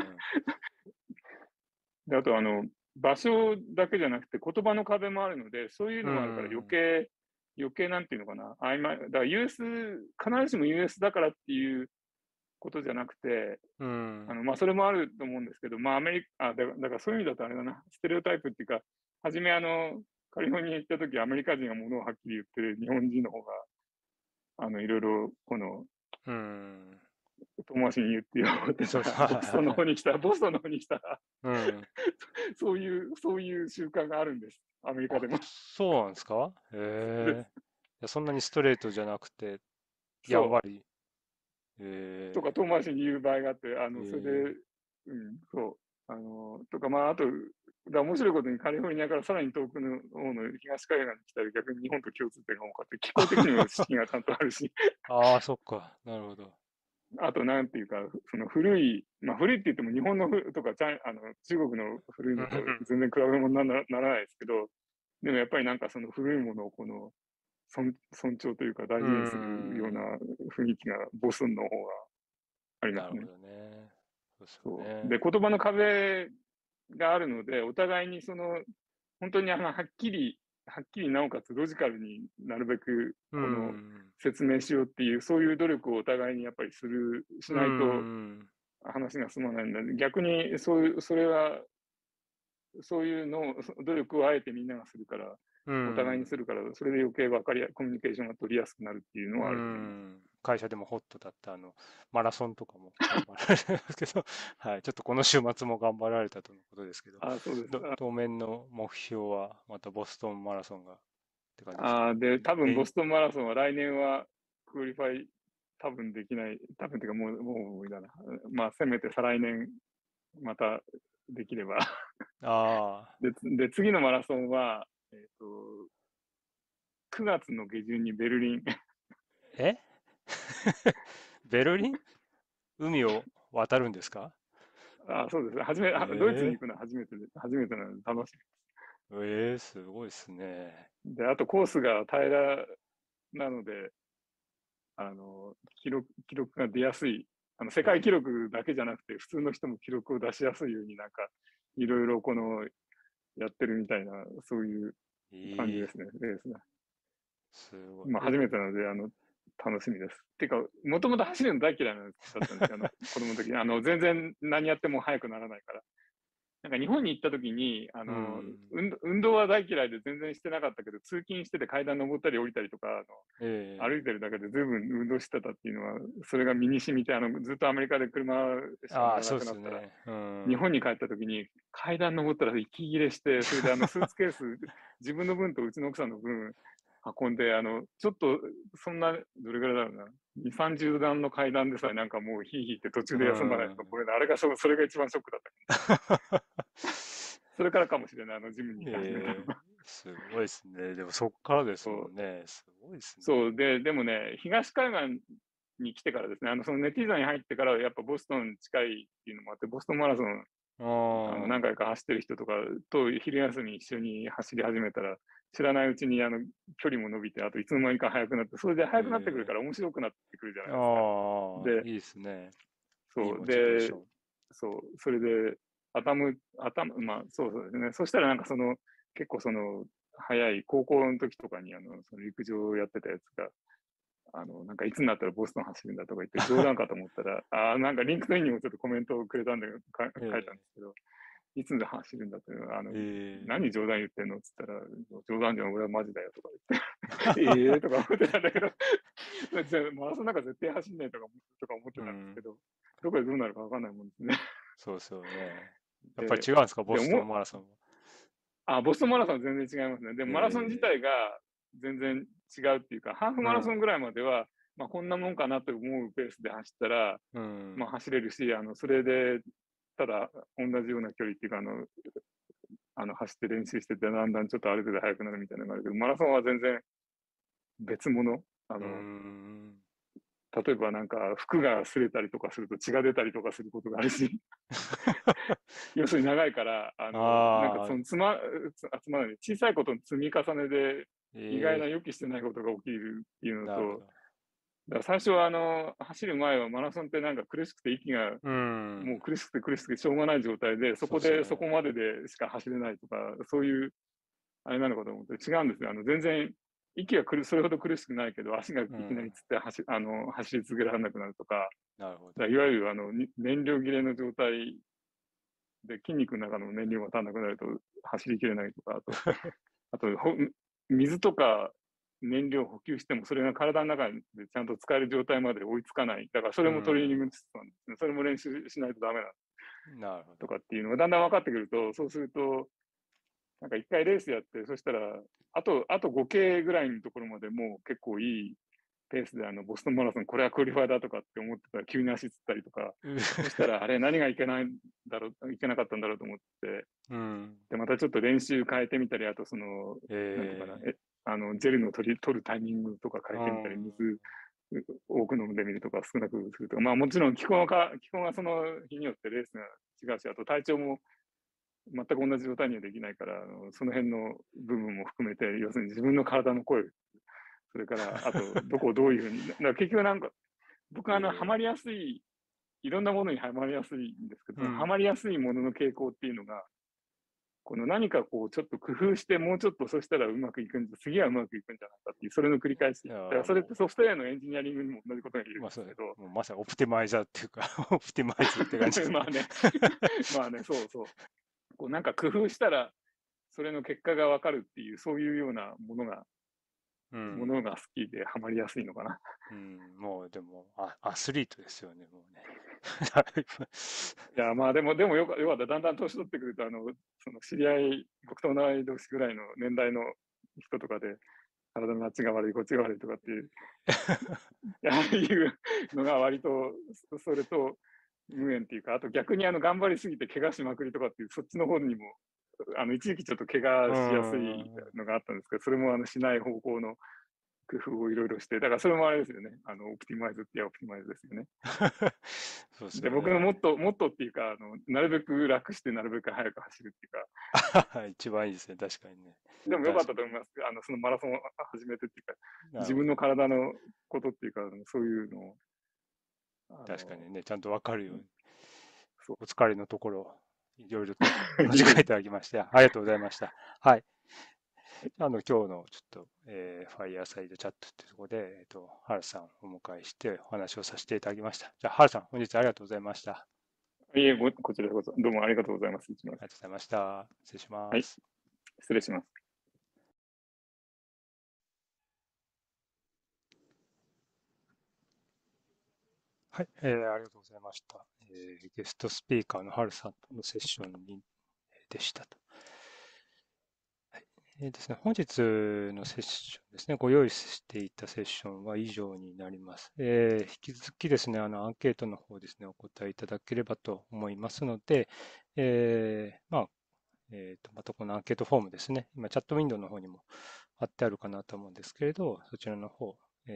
で、あと場所だけじゃなくて言葉の壁もあるので、そういうのもあるから余計なんていうのかな。曖昧。だから US、必ずしも US だからっていうことじゃなくて、まあそれもあると思うんですけど、まあだからそういう意味だとあれだな、ステレオタイプっていうか、はじめカリフォルニア行った時アメリカ人がものをはっきり言ってる日本人の方が、いろいろ遠回しに言ってよってボストンの方に来たら、そういう習慣があるんです、アメリカでも。 そうなんですか？そんなにストレートじゃなくて、やんわり。 とか遠回しに言う場合があって、それで、そう。とか、まあ、あと、面白いことにカリフォルニアからさらに遠くの方の東海岸に来たら逆に日本と共通点が多かった。気候的にも四季がちゃんとあるし。 ああ、そっか。なるほど。 あと、なんていうか、その古いって言っても日本のとか中国の古いのと全然比べ物にならないですけど、でもやっぱりなんかその古いものを尊重というか大事にするような雰囲気がボストンの方がありますね。 なるほどね。そうで、言葉の壁があるので、お互いに本当にはっきりなおかつロジカルになるべく説明しようっていう、そういう努力をお互いにやっぱりしないと話が進まないので、逆にそういう努力をあえてみんながするから、お互いにするから、それで余計コミュニケーションが取りやすくなるっていうのはあると思います。 会社でもホットだったマラソンとかも頑張られてますけど、はい、ちょっとこの週末も頑張られたとのことですけど、 そうです。 当面の目標はまたボストンマラソンがって感じですか？で、多分ボストンマラソンは来年はクオリファイ多分できない、多分っていうかもう無理だな。まあせめて再来年またできれば。で、次のマラソンは、9月の下旬にベルリン。 ベルリン？海を渡るんですか？ そうです。ドイツに行くのは初めてなので楽しみです。すごいですね。 で、あとコースが平らなので、記録が出やすい。世界記録だけじゃなくて、普通の人も記録を出しやすいようになんか、いろいろやってるみたいな、そういう感じですね。 すごい。 まあ、初めてなので、楽しみです。っていうか、もともと走るの大嫌いだったんですよ、子供の時に。全然何やっても速くならないから。 なんか日本に行った時に、 うん運動は大嫌いで全然してなかったけど、通勤してて階段登ったり降りたりとか、歩いてるだけで随分運動してたっていうのは、それが身に染みて、ずっとアメリカで車しか乗らそうなくなったら、 ですね。 日本に帰った時に階段登ったら息切れして、それでスーツケース、自分の分とうちの奥さんの分運んで、ちょっと、そんな、どれぐらいだろうな、2、30段の階段でさえなんかもうヒーヒーって途中で休まないと、これあれがそれが一番ショックだった。それからかもしれない、ジムに行き始めたのが。 すごいですね。でもそっからですそうもんね。すごいですね。 そうでもね、東海岸に来てからですね、そのネティーザに入ってから、やっぱボストン近いっていうのもあって、ボストンマラソン、何回か走ってる人とかと昼休み一緒に走り始めたら、知らないうちに距離も伸びて、あといつの間にか速くなって、それで速くなってくるから面白くなってくるじゃないですか。 いいですね。いいそう、 モチベーション。 それで、まあ、そうですね。そしたらなんか結構早い高校の時とかにその陸上をやってたやつが、なんかいつになったらボストン走るんだとか言って冗談かと思ったら、なんかリンクトインにもちょっとコメントをくれたんで、書いたんですけど、いつで走るんだって、何冗談言ってんのって言ったら、冗談じゃん、俺はマジだよとか言って、とか思ってたんだけど、じゃあマラソンなんか絶対走んないとか思ってたんですけど、どこでどうなるか分かんないもんですね。 そうですよね。やっぱり違うんですか、ボストンマラソンは。ボストンマラソンは全然違いますね。でもマラソン自体が全然違うっていうか、ハーフマラソンぐらいまでは、まあこんなもんかなと思うペースで走ったら、まあ走れるし、それで、ただ同じような距離っていうか、走って練習してて、だんだんちょっとある程度速くなるみたいなのがあるけど、マラソンは全然別物。例えばなんか服が擦れたりとかすると血が出たりとかすることがあるし、要するに長いから、なんかつまらない、小さいことの積み重ねで意外な予期してないことが起きるっていうのと、だから最初は走る前はマラソンってなんか苦しくて息がもう苦しくてしょうがない状態で、そこまででしか走れないとか、そういうあれなのかと思って違うんですよ。全然息がそれほど苦しくないけど、足がいきなりつって走り続けられなくなるとか、いわゆる燃料切れの状態で筋肉の中の燃料が足らなくなると走りきれないとか、あと水とか燃料補給してもそれが体の中でちゃんと使える状態まで追いつかない。だからそれもトレーニングなんですね。それも練習しないとダメなとかっていうのがだんだん分かってくると、そうすると、なんか一回レースやって、そしたら、あと5系ぐらいのところまでもう結構いいペースでボストンマラソン、これはクオリファイだとかって思ってたら急に足つったりとか、そしたら、あれ何がいけなかったんだろうと思って、で、またちょっと練習変えてみたり、あとなんていうかな、ジェルの取るタイミングとか変えてみたり、水多く飲んでみるとか、少なくするとか、まあもちろん気候がその日によってレースが違うし、あと体調も全く同じ状態にはできないから、その辺の部分も含めて、要するに自分の体の声、それから、あと、どこをどういうふうに、結局なんか、僕はハマりやすい、いろんなものにはまりやすいんですけど、ハマりやすいものの傾向っていうのが、この何かこう、ちょっと工夫して、もうちょっとそしたらうまくいく次はうまくいくんじゃないかっていう、それの繰り返し。だからそれってソフトウェアのエンジニアリングにも同じことが言えるんですけど。 まさにオプティマイザーっていうか、オプティマイズって感じですまあね、そう。こうなんか工夫したら、それの結果がわかるっていう、そういうようなものが好きでハマりやすいのかな。 もうでもアスリートですよね、もうね。 いや、まあでもよかった。だんだん年取ってくると、その知り合い、僕と同い年ぐらいの年代の人とかで、体のあっちが悪い、こっちが悪いとかっていう、いうのが割と、それと無縁っていうか、あと逆に頑張りすぎて怪我しまくりとかっていう、そっちの方にも、一時期ちょっと怪我しやすいのがあったんですけど、それもしない方向の工夫をいろいろして、だからそれもあれですよね。オプティマイズっていうオプティマイズですよね。で、僕のモットーっていうか、なるべく楽して、なるべく早く走るっていうか。一番いいですね、確かにね。 でもよかったと思います。そのマラソンを始めてっていうか、自分の体のことっていうか、そういうのを。 確かにね、ちゃんとわかるように。お疲れのところ、いろいろとお話しいただきまして、ありがとうございました。はい。今日のちょっと、ファイヤーサイドチャットっていうところで、ハルさんをお迎えしてお話をさせていただきました。じゃあ、ハルさん、本日ありがとうございました。 いえ、こちらこそ、どうもありがとうございます。 ありがとうございました。失礼します。 はい、失礼します。 はい、ありがとうございました。ゲストスピーカーのハルさんとのセッションにでしたと。はいですね、本日のセッションですね、ご用意していたセッションは以上になります。引き続きですね、アンケートの方ですね、お答えいただければと思いますので、またこのアンケートフォームですね、今チャットウィンドウの方にも貼ってあるかなと思うんですけれど、そちらの方、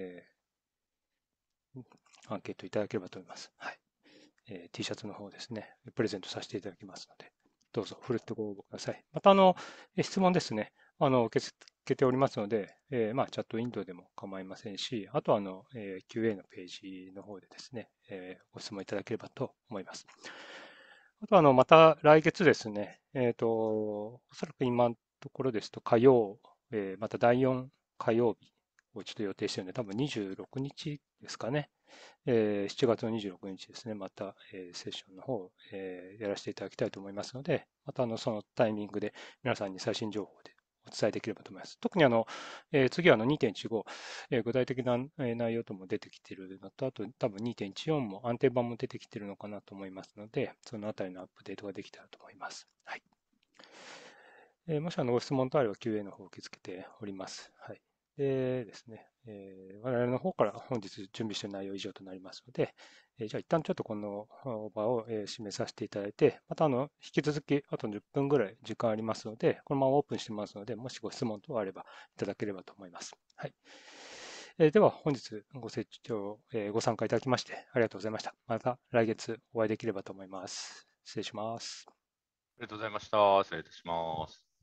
アンケートいただければと思います。はい。T シャツの方ですね、プレゼントさせていただきますので、どうぞ、ふるってご応募ください。また、質問ですね、受け付けておりますので、チャットウィンドウでも構いませんし、あとは、QA のページの方でですね、ご質問いただければと思います。あとは、また来月ですね、おそらく今のところですと、火曜、また第4火曜日をちょっと予定しているので、多分26日ですかね。7月の26日ですね、また、セッションの方、やらせていただきたいと思いますので、またそのタイミングで皆さんに最新情報でお伝えできればと思います。特に次は2.15、具体的な内容とも出てきているのと、あと多分2.14も安定版も出てきているのかなと思いますので、そのあたりのアップデートができたらと思います。はい。もしご質問とあれば QA の方を受け付けております。はい。でですね、我々の方から本日準備している内容以上となりますので、じゃあ一旦ちょっとこの場を締めさせていただいて、また引き続きあと10分ぐらい時間ありますので、このままオープンしてますので、もしご質問等あればいただければと思います。はい。では本日ご清聴、ご参加いただきましてありがとうございました。また来月お会いできればと思います。失礼します。 ありがとうございました。失礼いたします。